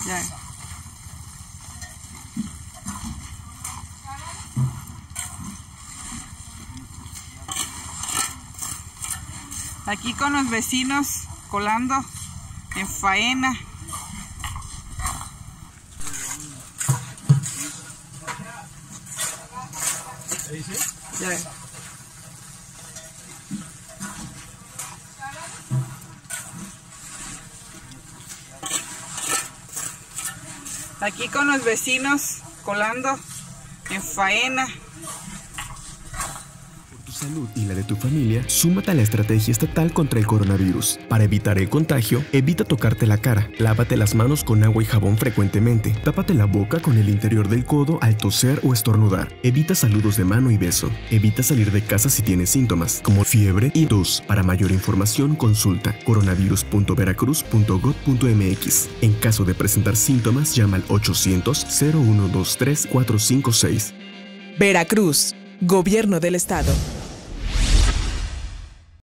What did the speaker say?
Ya. Aquí con los vecinos colando en faena. Ya. Aquí con los vecinos colando en faena. Por tu salud y la de tu familia, súmate a la estrategia estatal contra el coronavirus. Para evitar el contagio, evita tocarte la cara, lávate las manos con agua y jabón frecuentemente, tápate la boca con el interior del codo al toser o estornudar, evita saludos de mano y beso, evita salir de casa si tienes síntomas, como fiebre y tos. Para mayor información, consulta coronavirus.veracruz.gov.mx. En caso de presentar síntomas, llama al 800-0123-456. Veracruz, Gobierno del Estado.